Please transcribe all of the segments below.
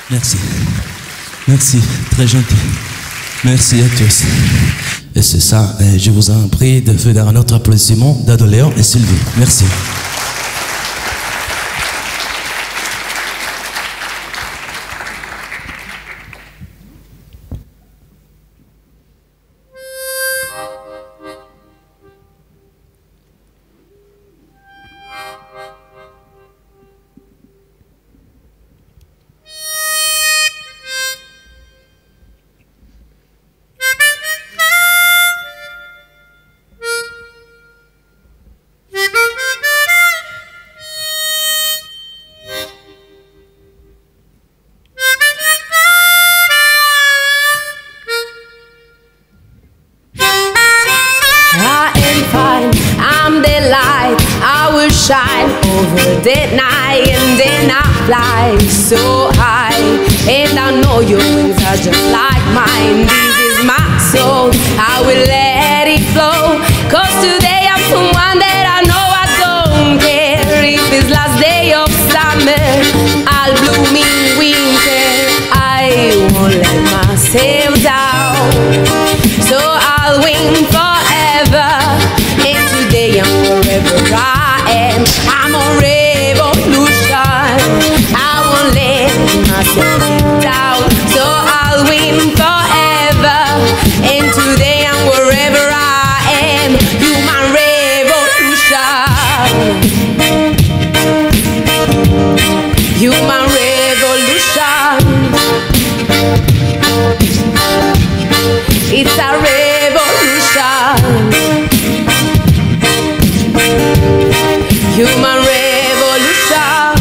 Merci. Merci, très gentil. Merci à tous. Et c'est ça, et je vous en prie de faire un autre applaudissement d'Adoléon et Sylvie. Merci. Shine over the night and then I fly so high, and I know your wings are just like mine. This is my soul, I will let it flow, 'cause today I'm someone that I know I don't care if it's last day of summer, I'll bloom in winter. I won't let myself down, so I'll win forever, and today I'm forever I'm on revolution, I won't let myself down, so I'll win forever, and today I'm wherever I am, human revolution, human revolution, it's a revolution, human revolution.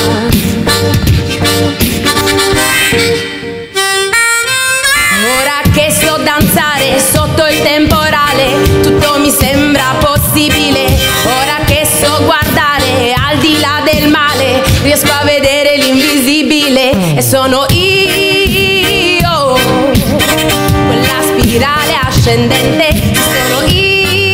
Ora che so danzare sotto il temporale, tutto mi sembra possibile. Ora che so guardare al di là del male, riesco a vedere l'invisibile. E sono io, quella spirale ascendente, sono io.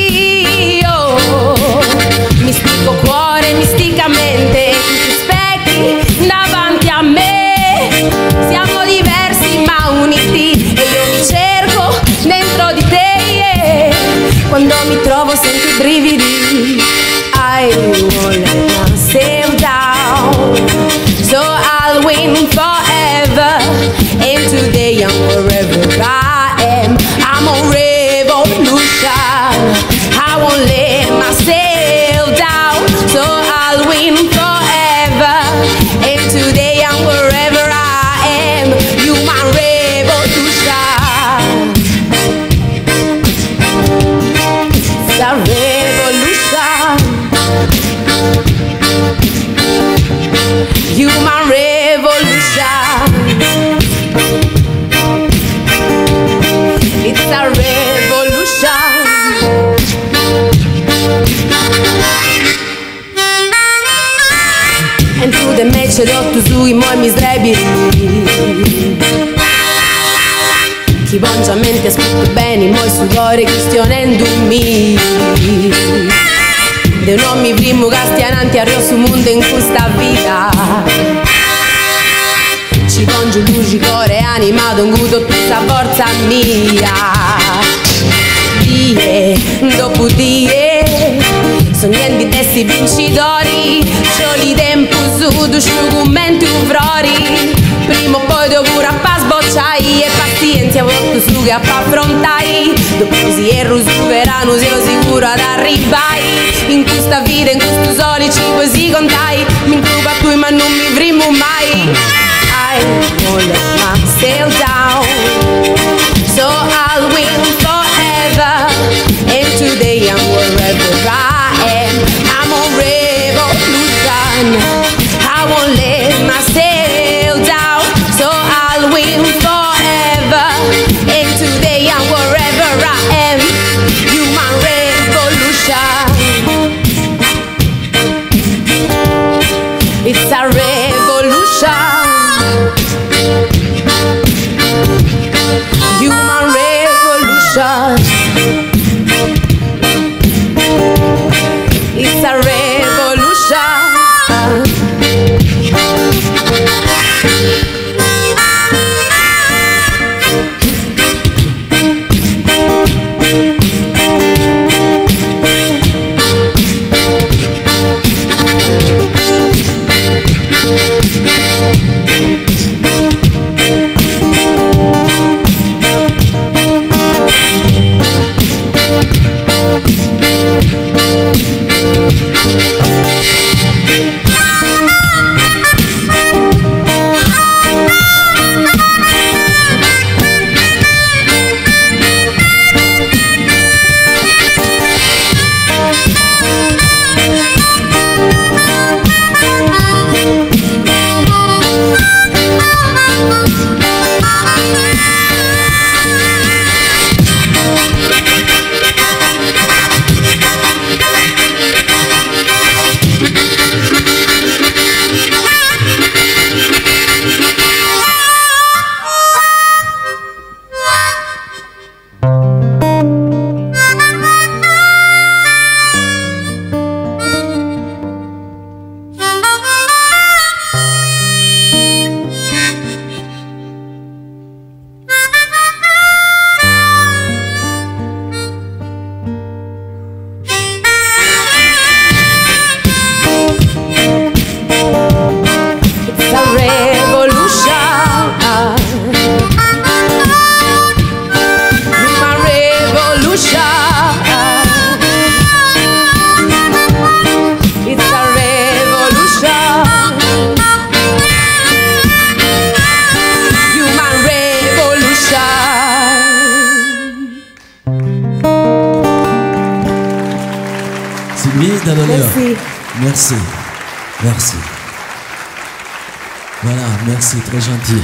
Mistico cuore, misticamente, specchi davanti a me. Siamo diversi ma uniti, e io mi cerco dentro di te. Quando mi trovo sento i brividi. I won't let myself down, so I'll win forever, and today I'm wherever I am. I'm on revolution, I won't let myself down, so I'll win forever, and today I'm wherever I am, human revolution, it's a revolution, human revolution, it's a revolution. And through the match rotto sui moi miserabili, chi bongiamente aspetta bene i moi sudore questionandomi. De non mi primo castiananti a rosso mondo in questa vita. Ci congio luci, core, animato, un guto tutta forza mia. Die dopo die, sognando testi vincitori, cioli tempo su, du sciugumenti uvrori. Prima o poi dopo rappa sbocciai, e pazienza volto su che affrontai. Dopo così ero superano, ero sicuro ad arrivai. In questa vita, in questo sole ci così contai. Mi incluba tu ma non mi primo mai. I won't let myself down, so I'll win forever, and today I'm wherever I am. I'm on revolution, I won't let myself down, so I'll win forever, and today I'm wherever I am, human revolution, it's a revolution, human revolution, it's a revolution. Merci. Merci. Voilà, merci, très gentil.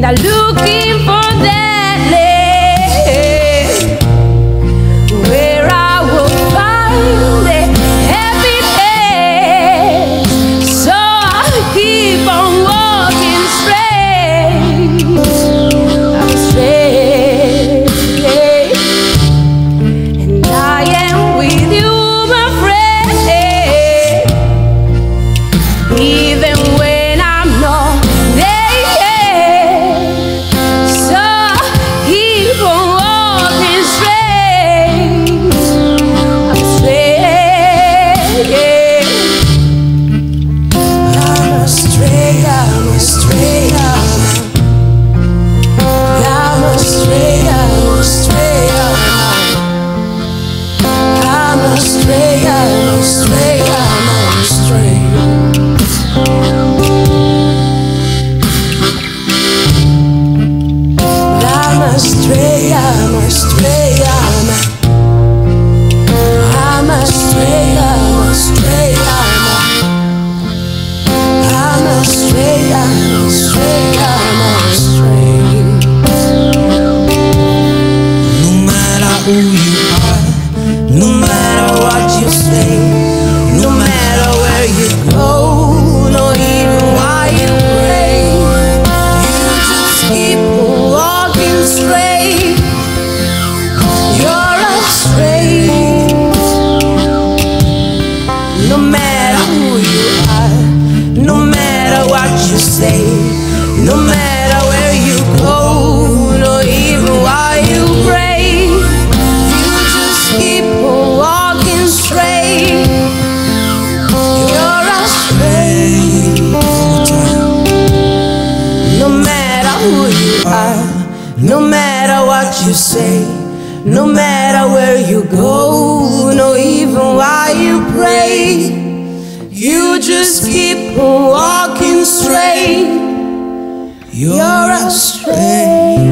and I'm looking for that land where I will find a happiness. So I keep on walking straight. I'm straight, and I am with you, my friend, even when I'm not there. So keep on walking straight. I'm straight. I'm a straight. I'm a straight. I'm a straight. I'm a straight. I'm a straight. I'm a straight. I'm a straight. I'm a stray, I'm a stray, I'm a stray, I'm a stray, I'm a stray, I'm a stray, I'm a stray. No matter who you are, no matter what you say, no matter where you go, no even why you pray, you just keep walking straight. You're a straight. No matter who you are, no matter what you say, no matter where you go, no even why you pray, you just keep walking straight. You're a straight. No matter who you are, no matter what you say, no matter where you go, no even why you pray, you just keep walking straight. You're a straight.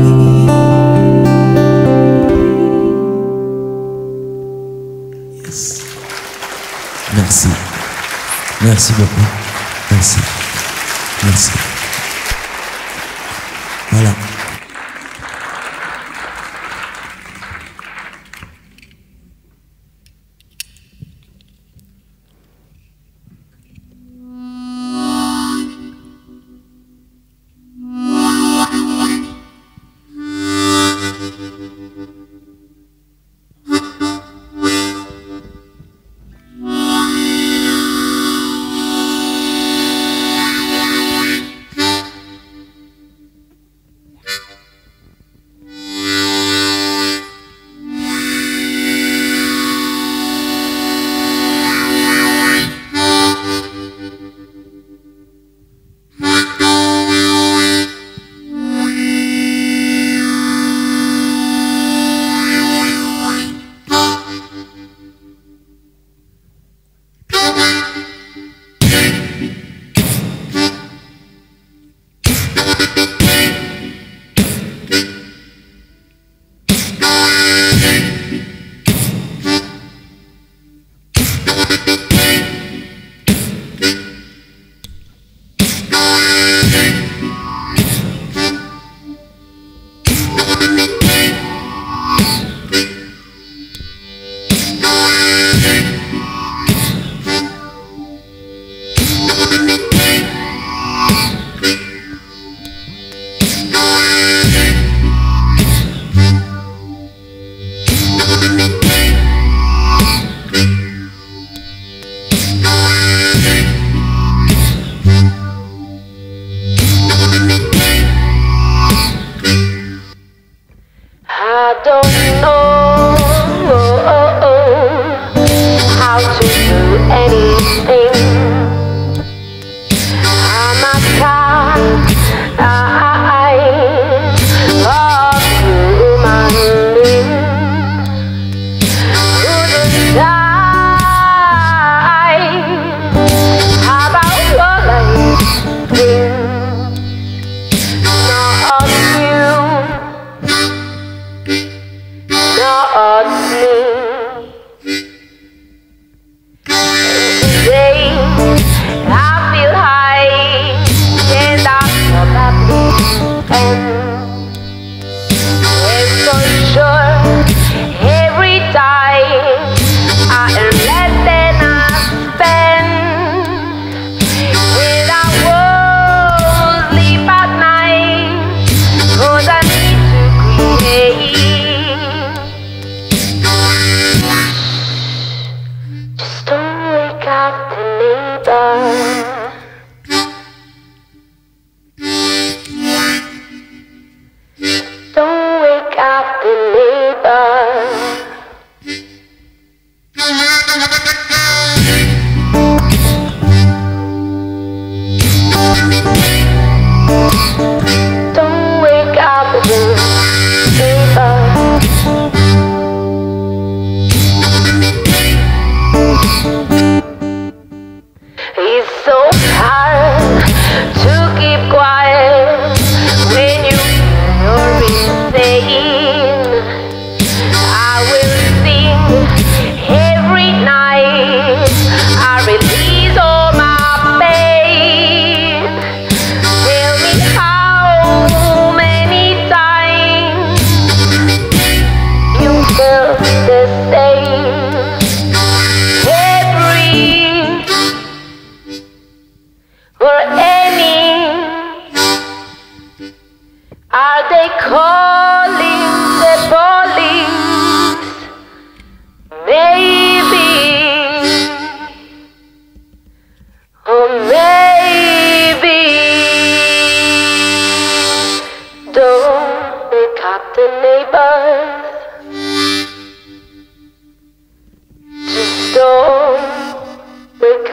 Yes. Merci. Merci beaucoup. Merci. Merci. Voilà.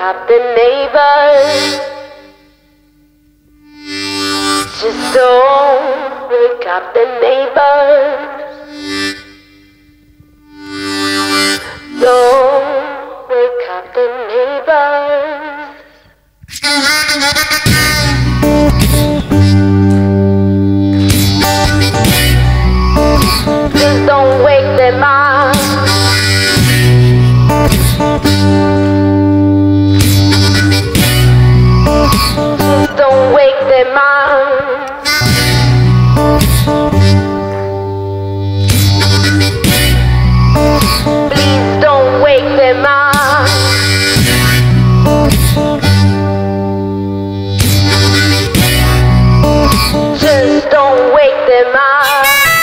up the neighbors. Just don't wake up the neighbors. Don't wake up the neighbors. Just don't wake them up. Just don't wake them up. Please don't wake them up. Just don't wake them up.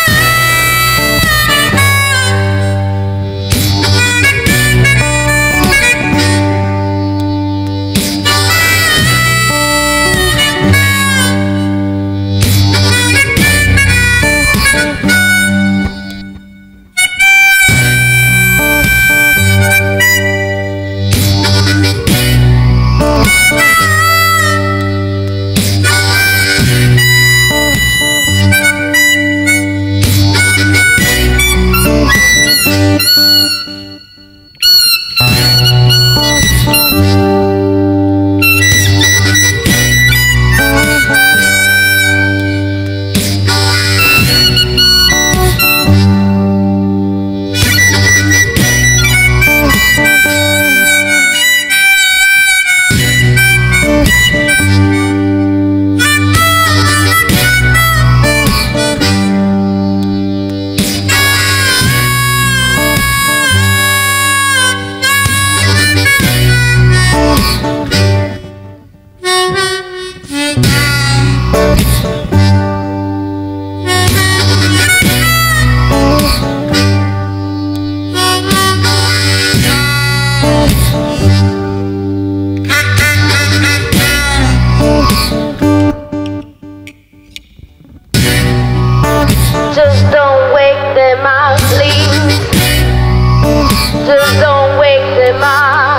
Just don't wake them up, please. Just don't wake them up,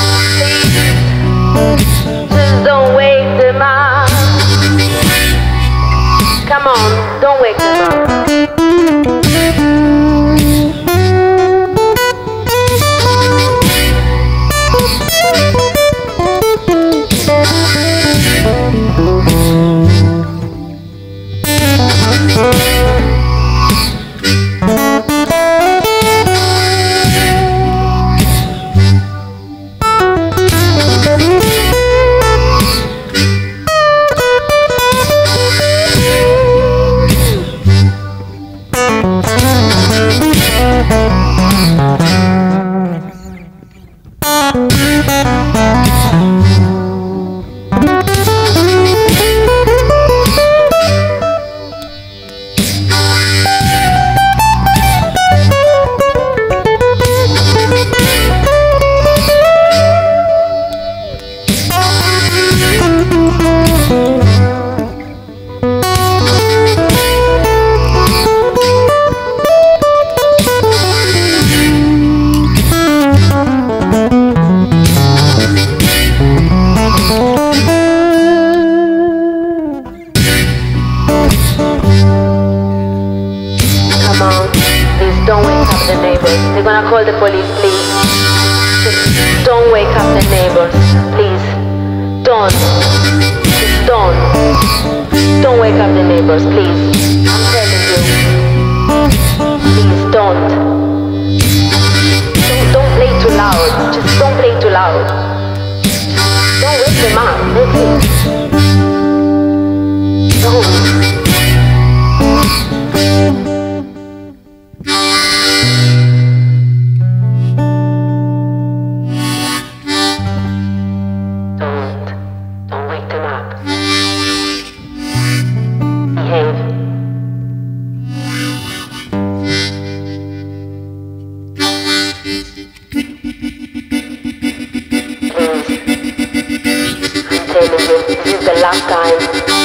please. Just don't wake them up. Come on, don't wake them up. Don't wake up the neighbors. They're gonna call the police, please. Just don't wake up the neighbors, please. Don't. Just don't. Don't wake up the neighbors, please. I'm telling you. Please don't. Don't play too loud. Just don't play too loud. Don't wake them up. That's it. Don't. Don't wake them up. Behave. Please. I'm telling you, this is the last time.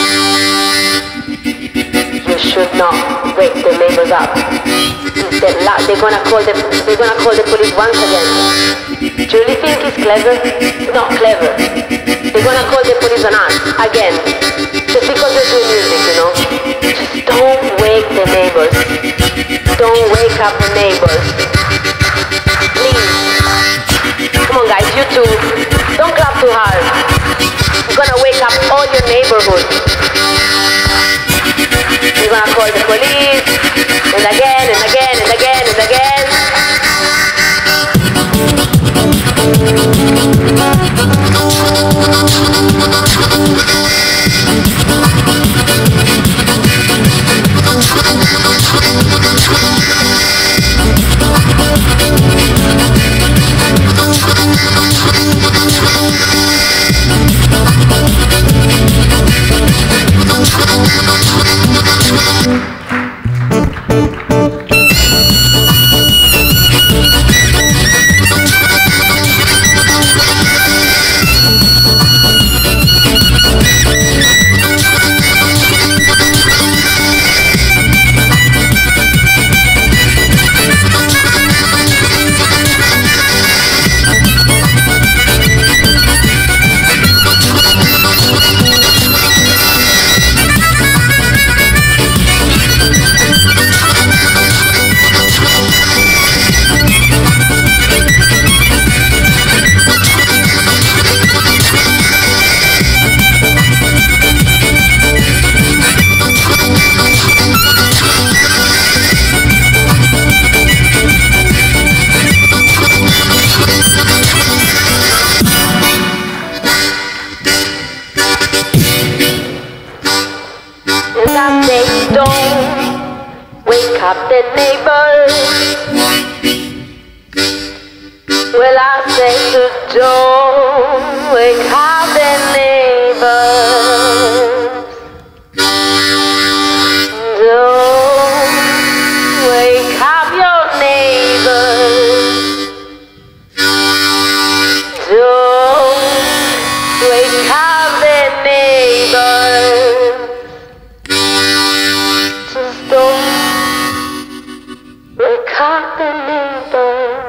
You should not wake the neighbors up. They're gonna call the police once again. Do you really think this clever? Not clever. They're gonna call the police on us again. Just because we're doing music, you know. Just don't wake the neighbors. Don't wake up the neighbors. Please. Come on guys, you too. Don't clap too hard. You're gonna wake up all your neighborhood. You're gonna call the police. And again, and again, and again, and again. Wake up the neighbors. Well, I say to don't wake up the neighbors. Don't wake up your neighbors. Don't wake up the neighbors. Just don't wake up the neighbors.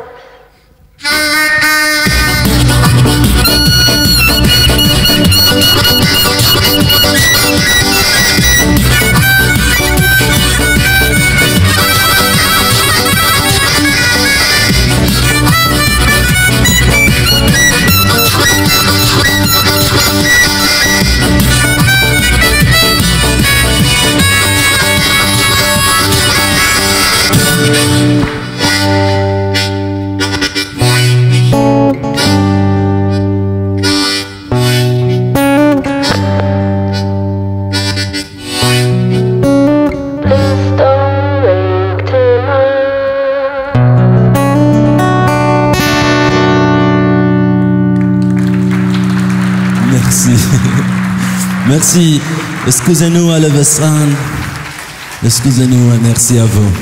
Merci. Merci. Excusez-nous à l'Evesran. Excusez-nous, merci à vous.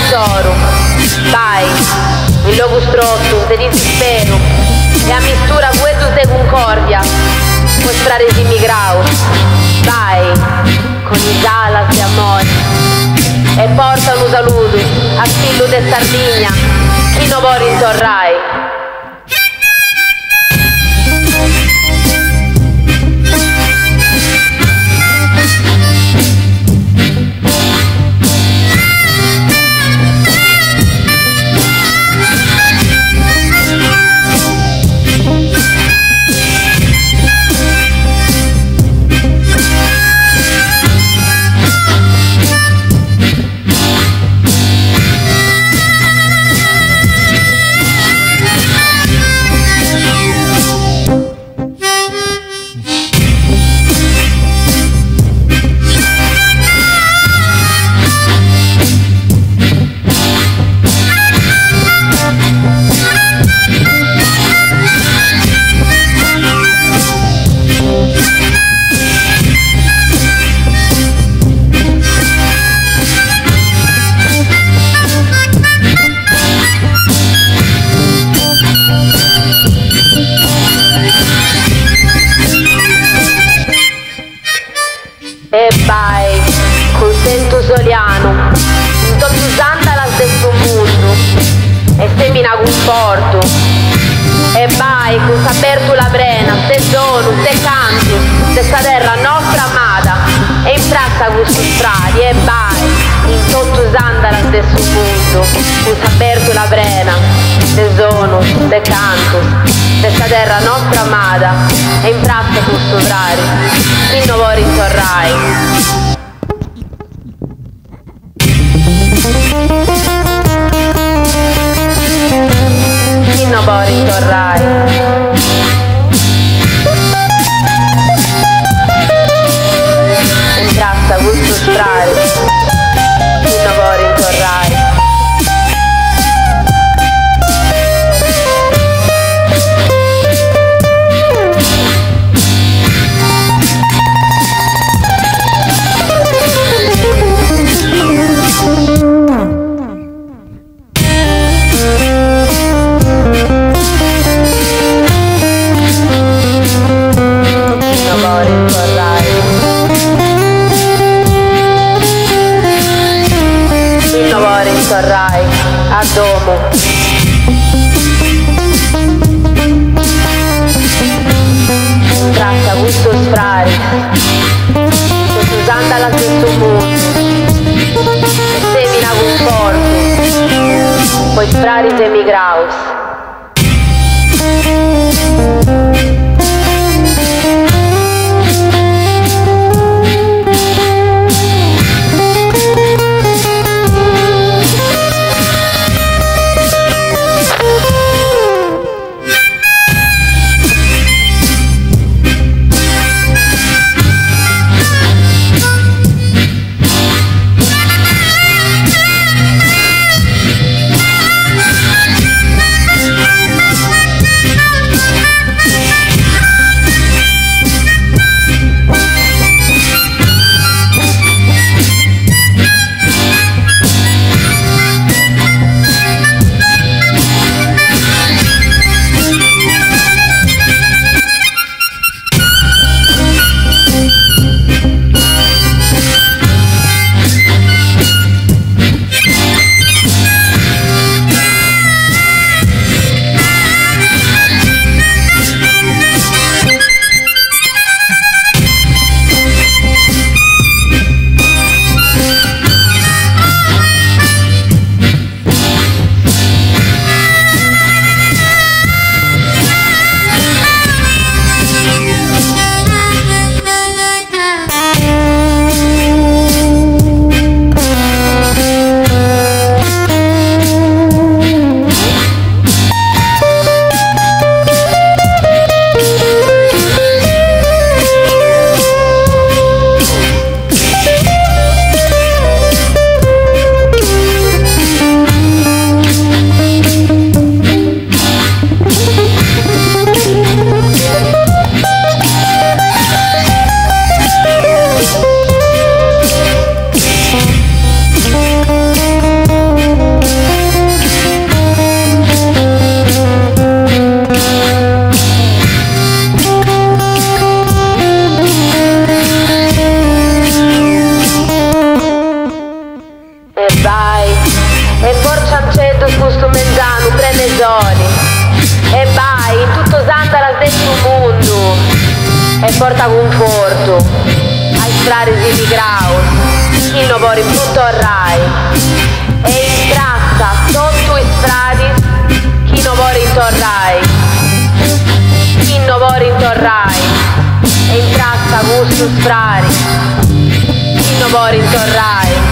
tesoro. Vai, il logo strotto, de desespero, e a mistura vuetos de concordia, mostrar esse migrau. Vai, con as alas de amor, e porta un saludo a filho de Sardinha, chi non vuole intorrai. E vai, col sento soliano, in tutto sandalas del suo mondo, e semina conforto. E vai, con sapertu la brena, se sono, se canto, se sta terra nostra amata, e in piazza con sus frati. E vai, in tutto sandalas del suo mondo, con sapertu la brena, se sono, se canto, se sta terra nostra amata, e in piazza con sus frati. Chi non vuole intorrai. Chi non vuole intorrai. In piazza con sus frati. Chi non vuole intorrai. Torrai a domo. Tratta gusto sfrari, se usando la stesso mondo, e semina conforto, poi sfrari de migraus. e porciancetto questo mezzano prenesoli e vai in tutto Santa stesso mondo e porta conforto ai strari di Graus chi non vuole più torrai e intrassa sotto i strati chi non vuole intorrai chi non vuole intorrai e intrassa questo strari chi non vuole intorrai.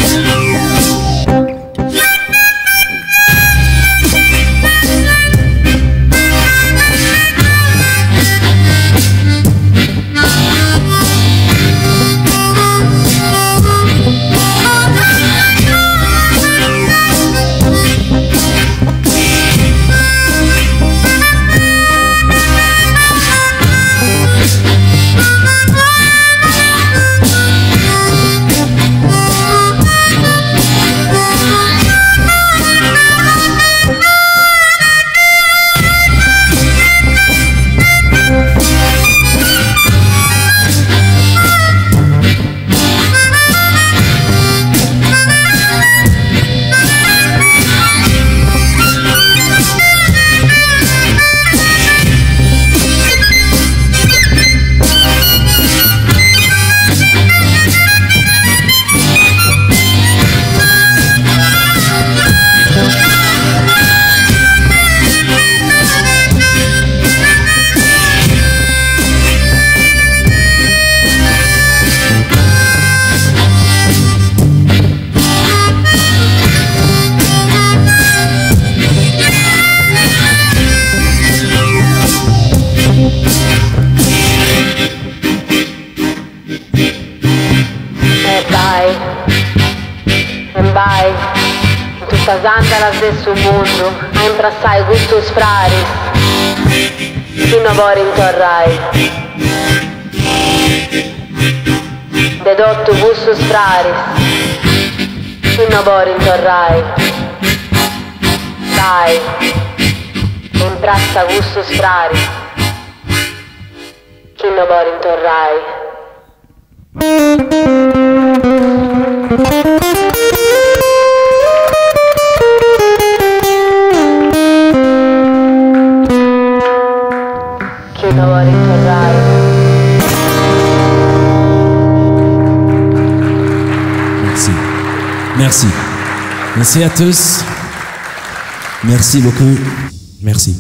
Santa la stesso mondo, a imbrassai gustos fraris, chi non vuole intorrai. Dedotto gustos fraris, chi non vuole intorrai. Vai, imbrassa gustos fraris, chi non vuole intorrai. Merci. Merci à tous. Merci beaucoup. Merci.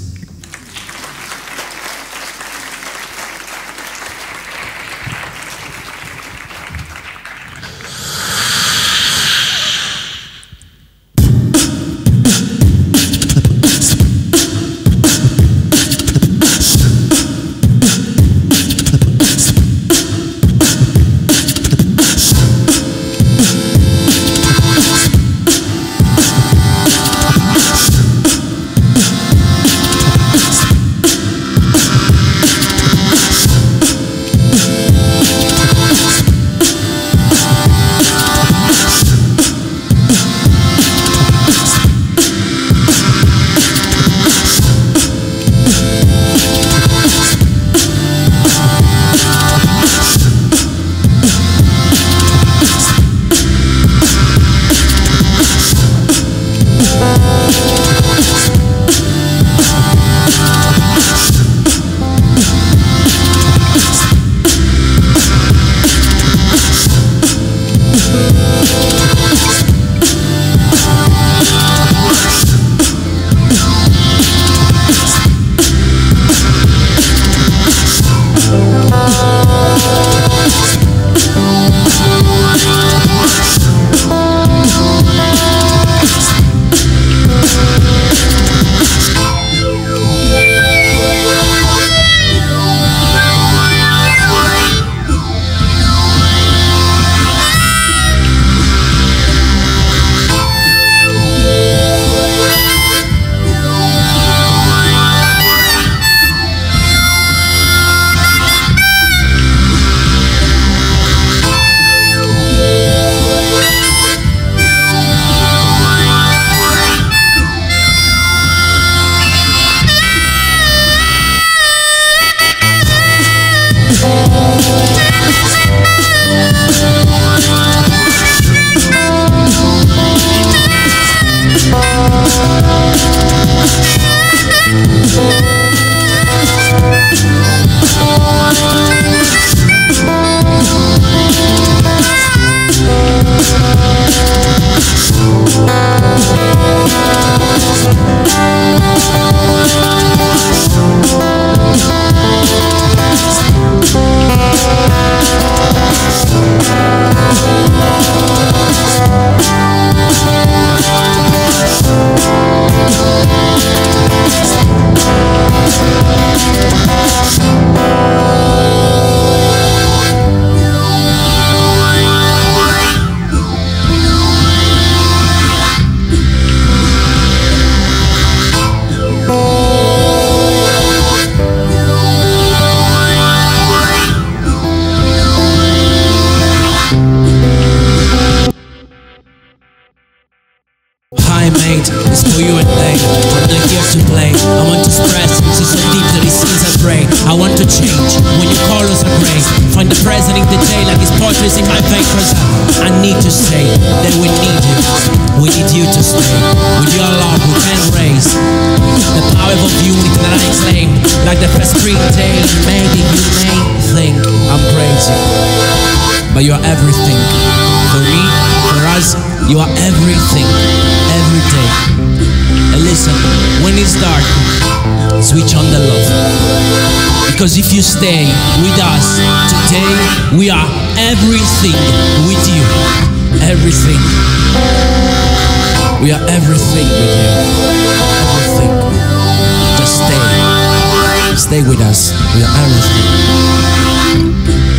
I made is for you and they. I'm not here to play. I want to express, see so deep that it seems I pray. I want to change when your colors are gray. Find the present in the day like it's poetry in my veins. Cause I need to say that we need you. We need you to stay. With your love we can raise the power of unity that I claim. Like the first spring day, maybe you may think I'm crazy, but you're everything. For me, for us, you are everything, every day. And listen, when it's dark, switch on the love. Because if you stay with us today, we are everything with you. Everything. We are everything with you. Everything. Just stay. Stay with us. We are everything.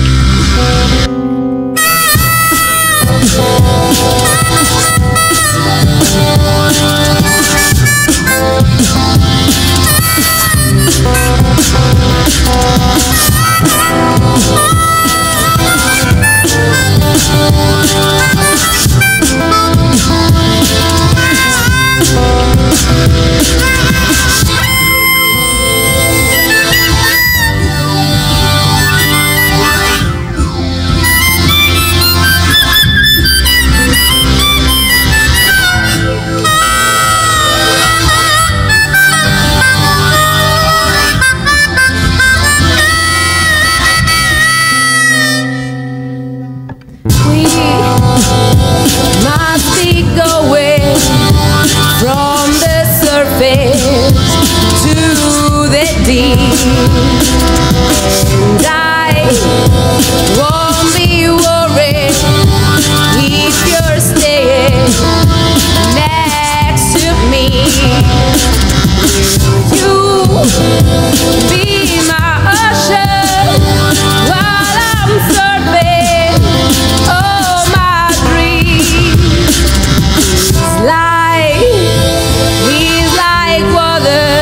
And I won't be worried if you're staying next to me. Will you be my ocean while I'm surfing all my dreams? He's like water.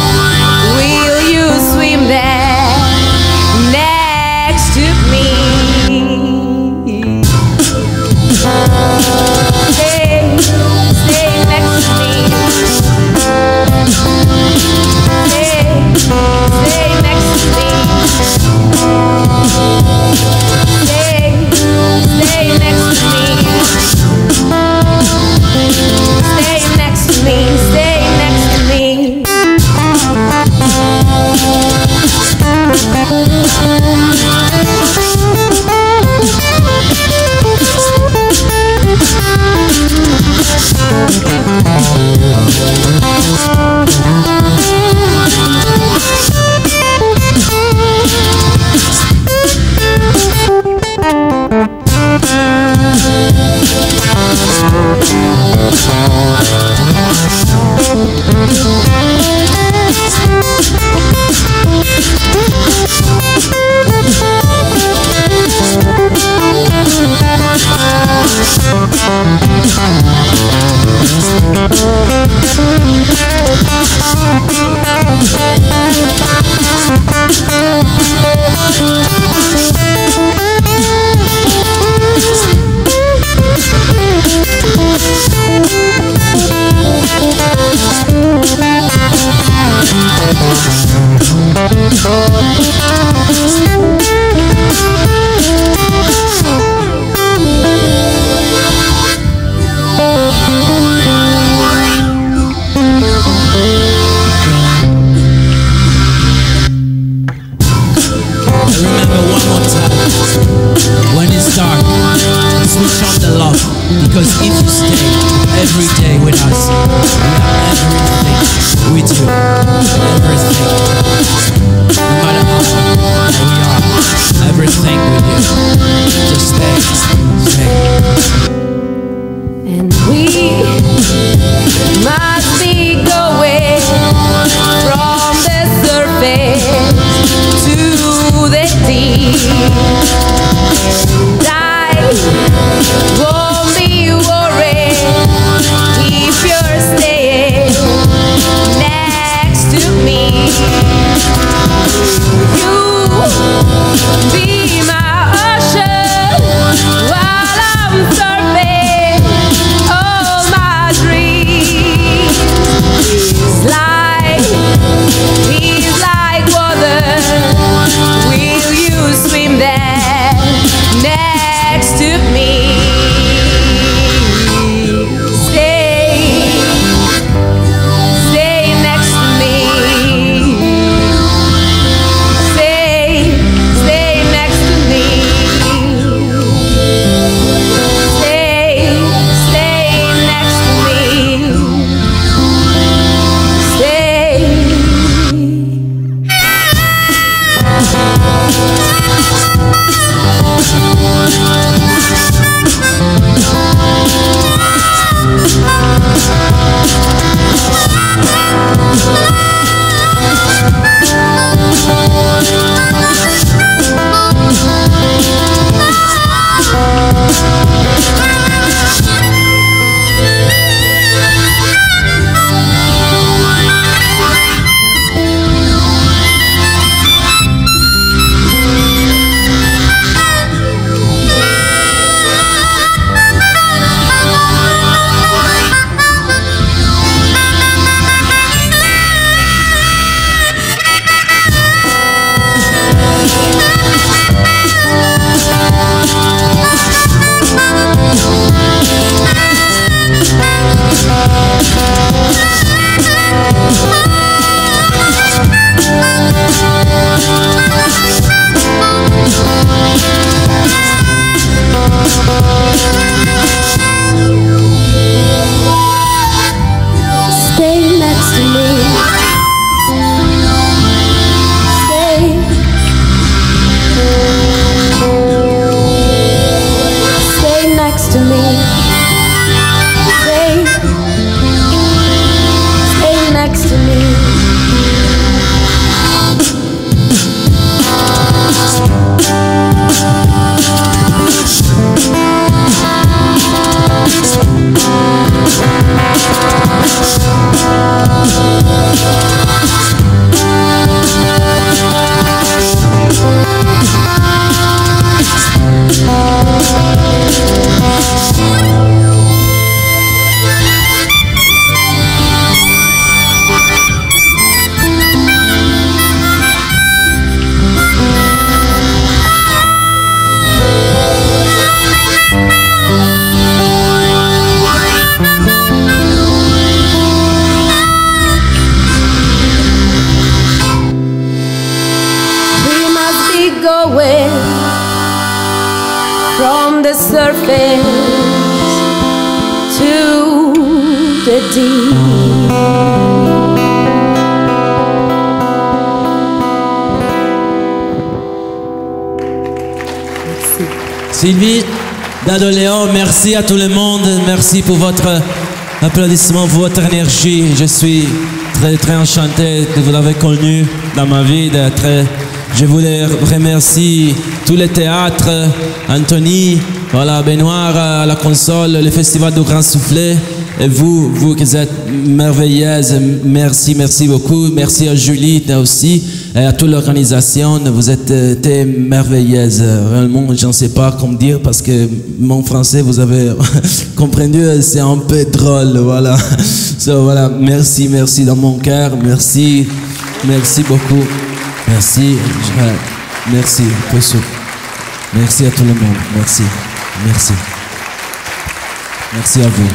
Because if you stay every day with us, we are everything with you. Everything. No matter how we are, everything with you. Just stay. And we must be going from the surface to the deep. And I won't be worried if you're staying next to me. You be my ocean while I'm surfing all my dreams. surface to the deep. Sylvie d'Adoléon, merci à tout le monde. Merci pour votre applaudissement, pour votre énergie. Je suis très enchanté de vous l'avoir connu dans ma vie. Je voulais remercier tous les théâtres, Anthony, voilà, Benoît à la console, le Festival du Grand Soufflet. Et vous qui êtes merveilleuses, merci beaucoup. Merci à Julie aussi et à toute l'organisation. Vous êtes merveilleuses. Réellement, je ne sais pas comment dire parce que mon français, vous avez compris, c'est un peu drôle. Voilà. So, voilà. Merci dans mon cœur. Merci beaucoup. Merci. Merci à tout le monde. Merci à vous.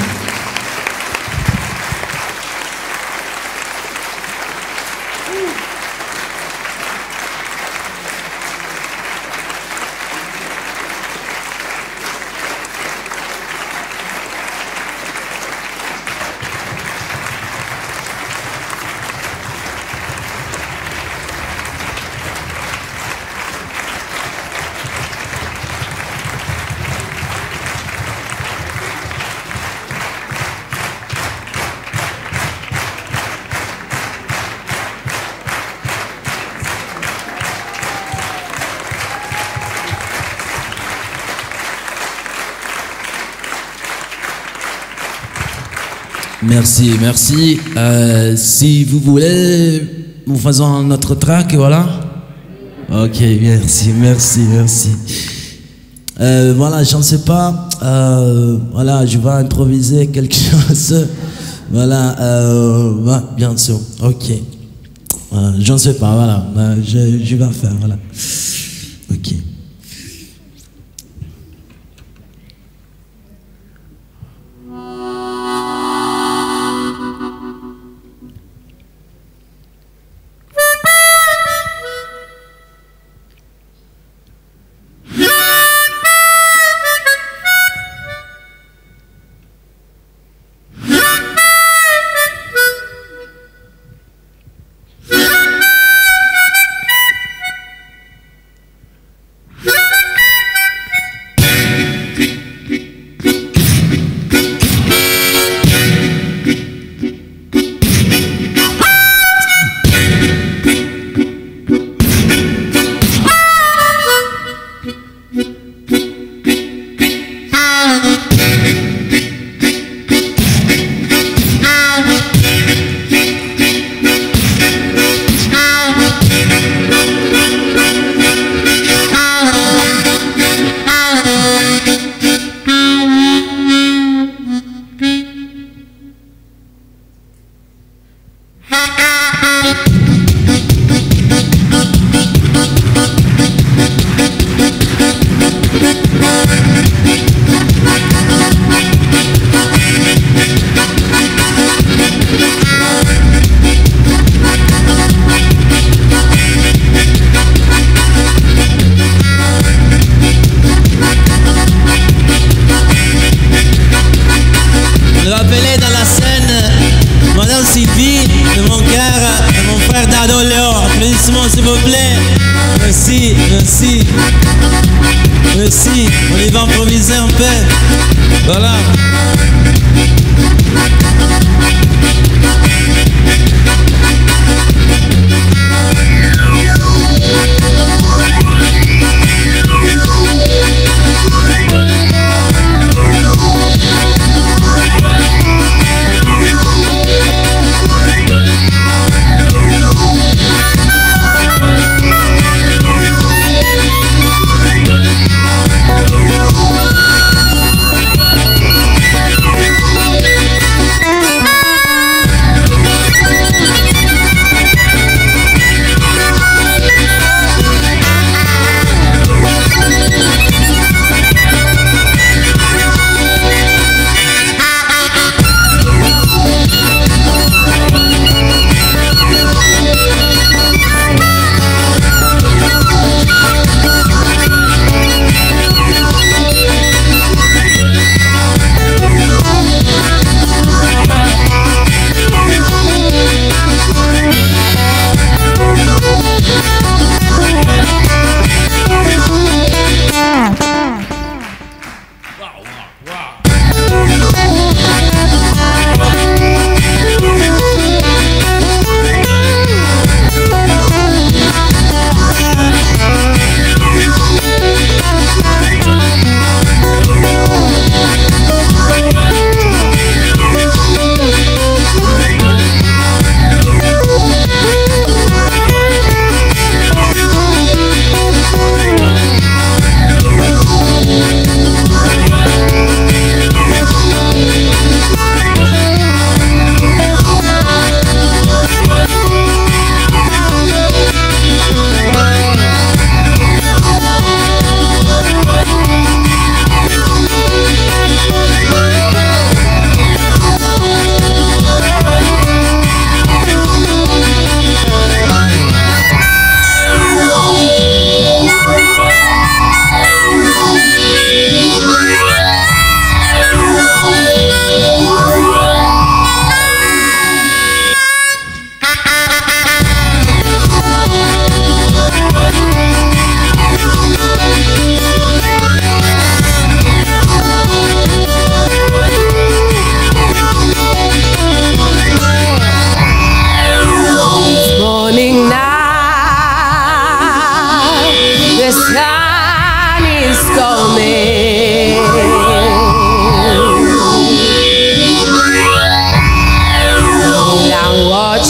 Merci. Si vous voulez, nous faisons notre track, voilà. Ok, merci. Voilà, je ne sais pas. Voilà, je vais improviser quelque chose. Voilà, bien sûr. Ok. Je ne sais pas, voilà. Je vais faire, voilà. Ok. S'il vous plaît. Merci. On y va improviser un peu. Voilà.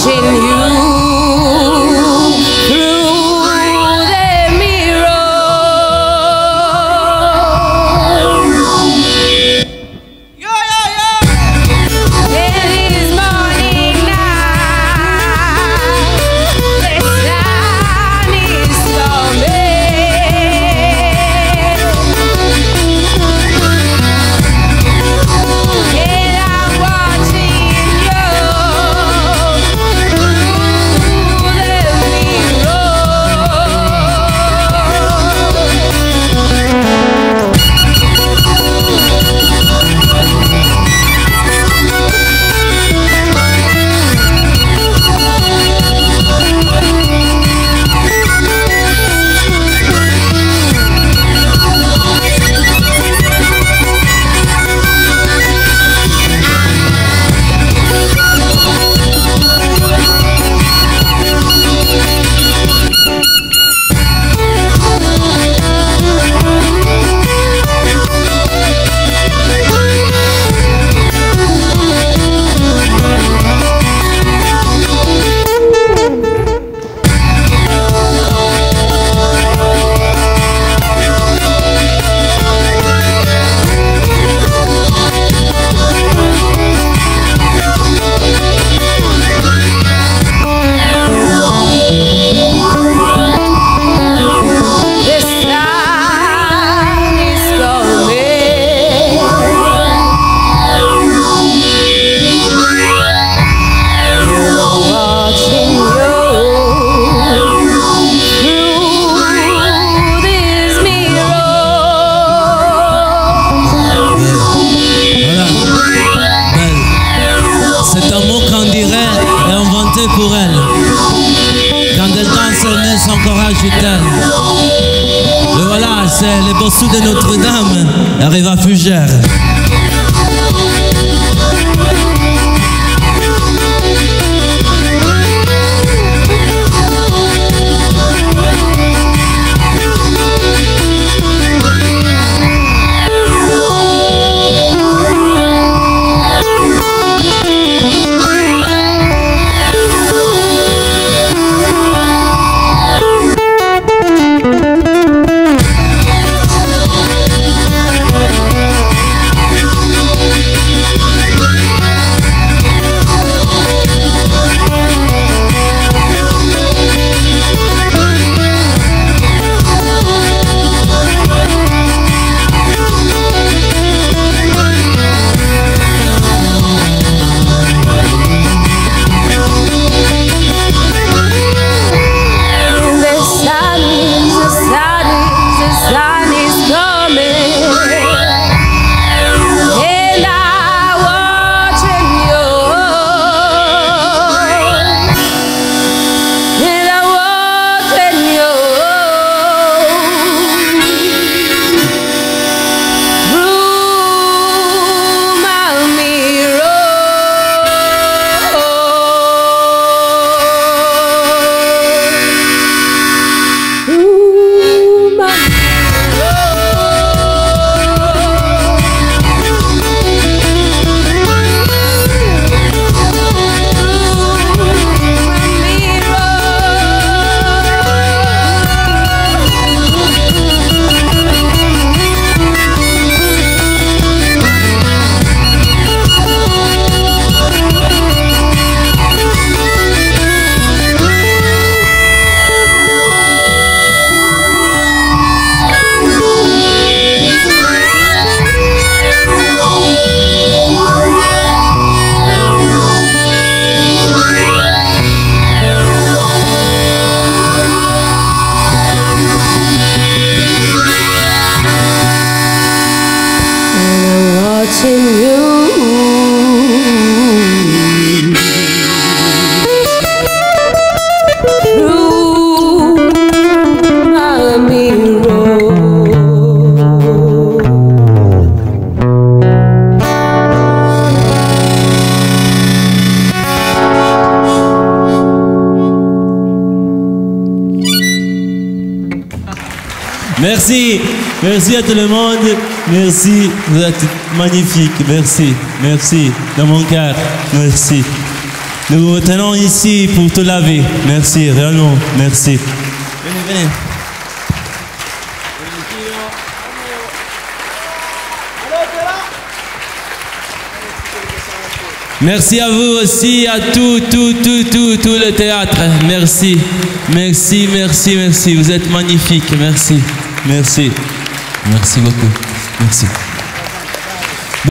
watching you through the mirror. It is morning now. The sun is pour elle. Quand elle danse, elle met son courage vital. Et voilà, c'est les bossus de Notre-Dame, arrive à Fougères. Merci, merci à tout le monde, merci, vous êtes magnifiques, merci, merci, dans mon cœur, merci. Nous vous retenons ici pour toute la vie. Merci, réellement, merci. Venez, venez. Merci à vous aussi, à tout le théâtre. Merci, merci, merci, merci. Vous êtes magnifiques. Merci, merci. Merci beaucoup. Merci.